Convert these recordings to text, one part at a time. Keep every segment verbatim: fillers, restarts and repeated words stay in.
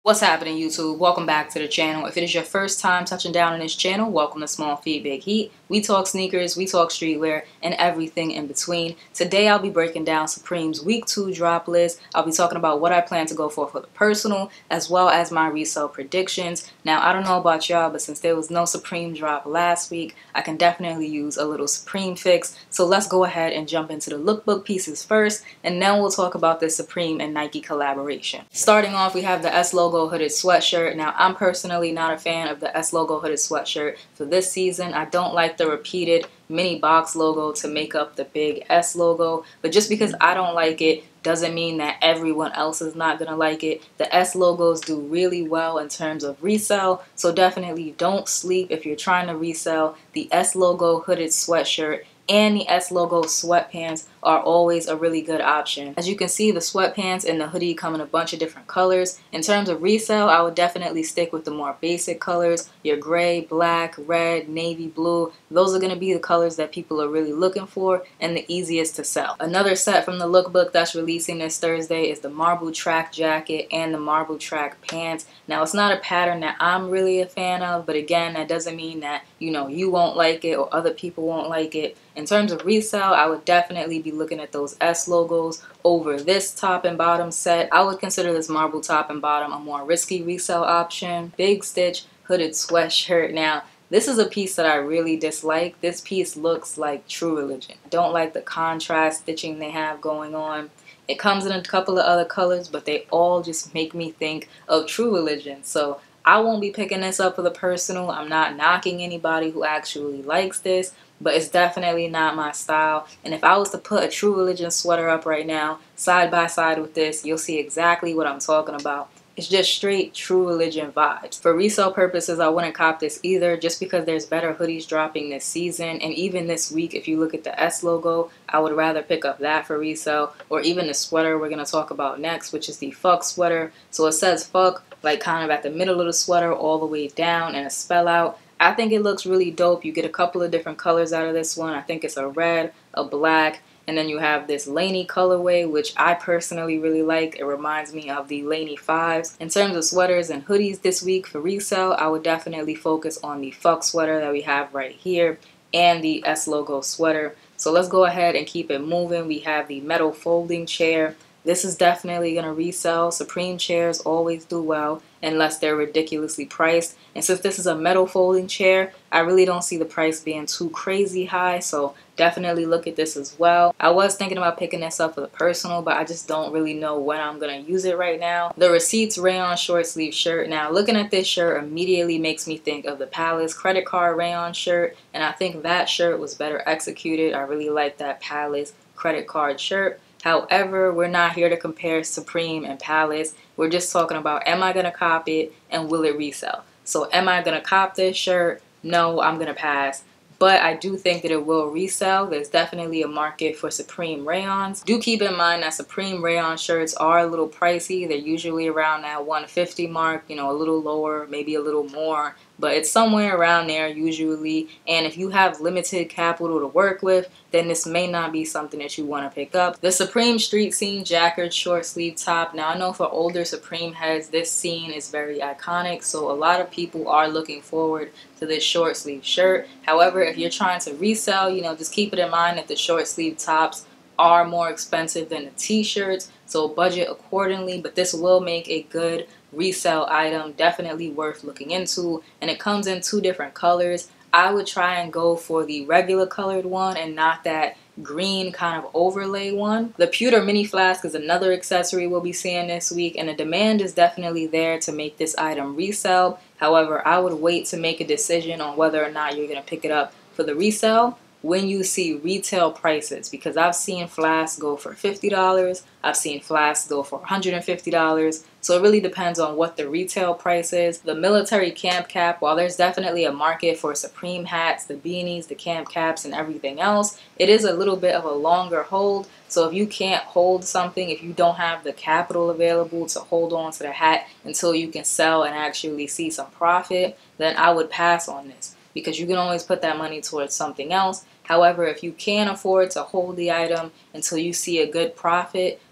What's happening, YouTube? Welcome back to the channel. If it is your first time touching down on this channel, welcome to Small Feet Big Heat. We talk sneakers, we talk streetwear, and everything in between. Today I'll be breaking down Supreme's week two drop list. I'll be talking about what I plan to go for for the personal, as well as my resale predictions. Now, I don't know about y'all, but since there was no Supreme drop last week, I can definitely use a little Supreme fix. So let's go ahead and jump into the lookbook pieces first, and then we'll talk about the Supreme and Nike collaboration. Starting off, we have the S logo hooded sweatshirt. Now, I'm personally not a fan of the S logo hooded sweatshirt for this season. I don't like the repeated mini box logo to make up the big S logo, but just because I don't like it doesn't mean that everyone else is not gonna like it. The S logos do really well in terms of resale, so definitely don't sleep if you're trying to resell. The S logo hooded sweatshirt and the S logo sweatpants are always a really good option. As you can see, the sweatpants and the hoodie come in a bunch of different colors. In terms of resale, I would definitely stick with the more basic colors. Your gray, black, red, navy blue. Those are going to be the colors that people are really looking for and the easiest to sell. Another set from the lookbook that's releasing this Thursday is the marble track jacket and the marble track pants. Now, it's not a pattern that I'm really a fan of, but again, that doesn't mean that, you know, you won't like it or other people won't like it. In terms of resale, I would definitely be looking at those S logos over this top and bottom set. I would consider this marble top and bottom a more risky resale option. Big stitch hooded sweatshirt. Now, this is a piece that I really dislike. This piece looks like True Religion. I don't like the contrast stitching they have going on. It comes in a couple of other colors, but they all just make me think of True Religion. So I won't be picking this up for the personal. I'm not knocking anybody who actually likes this, but it's definitely not my style. And if I was to put a True Religion sweater up right now, side by side with this, you'll see exactly what I'm talking about. It's just straight True Religion vibes. For resale purposes, I wouldn't cop this either, just because there's better hoodies dropping this season. And even this week, if you look at the S logo, I would rather pick up that for resale, or even the sweater we're going to talk about next, which is the fuck sweater. So it says fuck, like kind of at the middle of the sweater all the way down, and a spell out. I think it looks really dope. You get a couple of different colors out of this one. I think it's a red, a black, and then you have this Laney colorway, which I personally really like. It reminds me of the Laney fives. In terms of sweaters and hoodies this week for resale, I would definitely focus on the fuck sweater that we have right here and the S logo sweater. So let's go ahead and keep it moving. We have the metal folding chair. This is definitely going to resell. Supreme chairs always do well unless they're ridiculously priced. And since this is a metal folding chair, I really don't see the price being too crazy high. So definitely look at this as well. I was thinking about picking this up for the personal, but I just don't really know when I'm going to use it right now. The Receipts rayon short sleeve shirt. Now, looking at this shirt immediately makes me think of the Palace credit card rayon shirt. And I think that shirt was better executed. I really like that Palace credit card shirt. However, we're not here to compare Supreme and Palace. We're just talking about, am I going to cop it and will it resell? So am I going to cop this shirt? No, I'm going to pass. But I do think that it will resell. There's definitely a market for Supreme rayons. Do keep in mind that Supreme rayon shirts are a little pricey. They're usually around that one fifty mark, you know, a little lower, maybe a little more. But it's somewhere around there usually. And if you have limited capital to work with, then this may not be something that you want to pick up. The Supreme Street Scene Jacquard short sleeve top. Now, I know for older Supreme heads, this scene is very iconic. So a lot of people are looking forward to this short sleeve shirt. However, if you're trying to resell, you know, just keep it in mind that the short sleeve tops are more expensive than the t-shirts. So budget accordingly. But this will make a good resale item, definitely worth looking into, and it comes in two different colors. I would try and go for the regular colored one and not that green kind of overlay one. The pewter mini flask is another accessory we'll be seeing this week, and the demand is definitely there to make this item resell. However, I would wait to make a decision on whether or not you're going to pick it up for the resale when you see retail prices, because I've seen flasks go for fifty dollars, I've seen flasks go for one hundred fifty dollars, so it really depends on what the retail price is. The military camp cap, while there's definitely a market for Supreme hats, the beanies, the camp caps, and everything else, it is a little bit of a longer hold. So if you can't hold something, if you don't have the capital available to hold on to the hat until you can sell and actually see some profit, then I would pass on this, because you can always put that money towards something else. However, if you can't afford to hold the item until you see a good profit,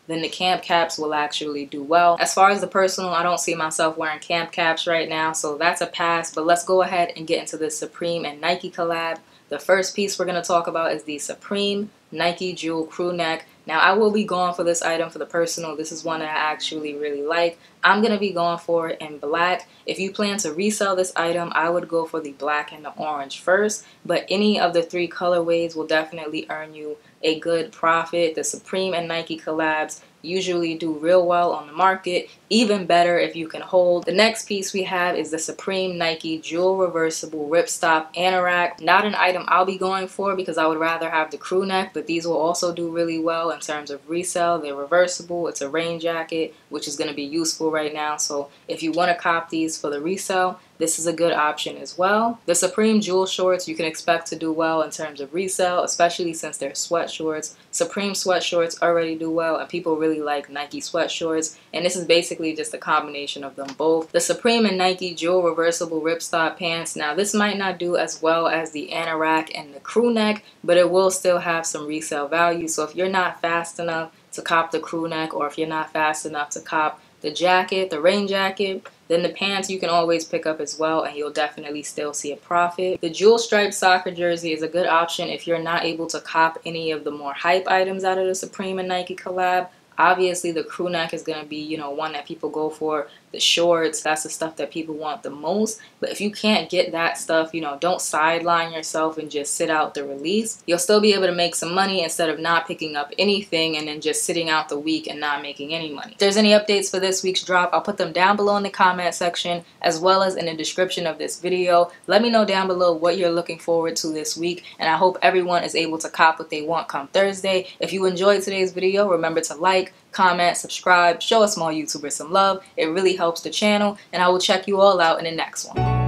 then the camp caps will actually do well. As far as the personal, I don't see myself wearing camp caps right now, so that's a pass. But let's go ahead and get into this Supreme and Nike collab. The first piece we're going to talk about is the Supreme Nike Jewel Crew Neck. Now, I will be going for this item for the personal. This is one that I actually really like. I'm going to be going for it in black. If you plan to resell this item, I would go for the black and the orange first. But any of the three colorways will definitely earn you a good profit. The Supreme and Nike collabs usually do real well on the market, even better if you can hold. The next piece we have is the Supreme Nike Jewel Reversible Ripstop Anorak. Not an item I'll be going for because I would rather have the crew neck, but these will also do really well in terms of resale. They're reversible. It's a rain jacket, which is going to be useful right now. So if you want to cop these for the resale, this is a good option as well. The Supreme Jewel Shorts you can expect to do well in terms of resale, especially since they're sweat shorts. Supreme sweat shorts already do well, and people really like Nike sweat shorts, and this is basically just a combination of them both. The Supreme and Nike Jewel Reversible Ripstop Pants. Now, this might not do as well as the Anorak and the crew neck, but it will still have some resale value. So if you're not fast enough to cop the crew neck, or if you're not fast enough to cop the jacket, the rain jacket, then the pants you can always pick up as well, and you'll definitely still see a profit. The jewel striped soccer jersey is a good option if you're not able to cop any of the more hype items out of the Supreme and Nike collab. Obviously, the crew neck is going to be, you know, one that people go for. The shorts, that's the stuff that people want the most. But if you can't get that stuff, you know, don't sideline yourself and just sit out the release. You'll still be able to make some money instead of not picking up anything and then just sitting out the week and not making any money. If there's any updates for this week's drop, I'll put them down below in the comment section as well as in the description of this video. Let me know down below what you're looking forward to this week, and I hope everyone is able to cop what they want come Thursday. If you enjoyed today's video, remember to like, comment, subscribe, show a small YouTuber some love. It really helps the channel, and I will check you all out in the next one.